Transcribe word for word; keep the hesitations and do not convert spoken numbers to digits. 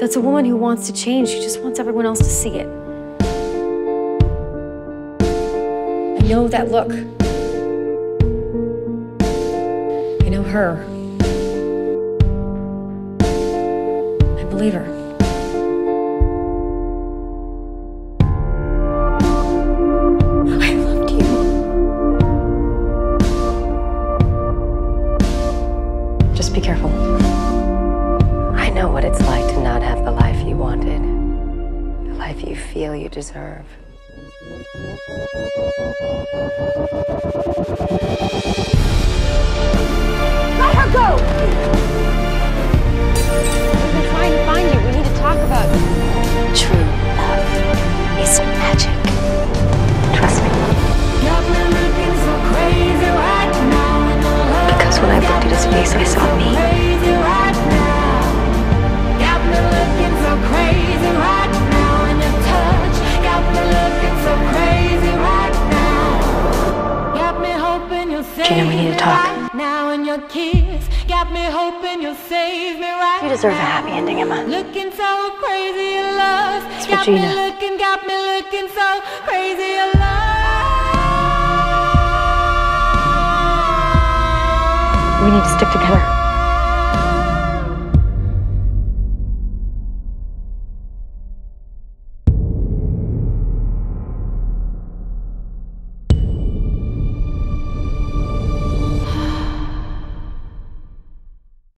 That's a woman who wants to change. She just wants everyone else to see it. I know that look. I know her. I believe her. I loved you. Just be careful. I know what it's like to not have the life you wanted, the life you feel you deserve. Let her go! We've been trying to find you. We need to talk about it. True love is magic. Trust me. Because when I looked at his face, I saw me. Gina, we need to talk. Now in your kiss got me hoping you'll save me right. You deserve a happy ending, Emma. Looking so crazy in love. It's got Regina. me looking, got me looking so crazy in love. We need to stick together.